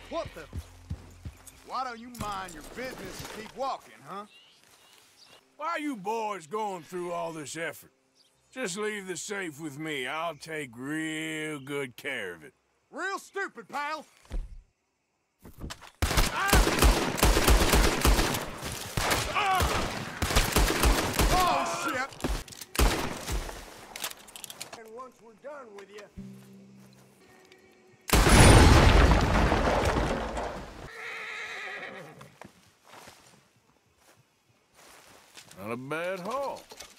What the? Why don't you mind your business and keep walking, huh? Why are you boys going through all this effort? Just leave the safe with me. I'll take real good care of it. Real stupid, pal. Oh, shit! And once we're done with you... Not a bad haul.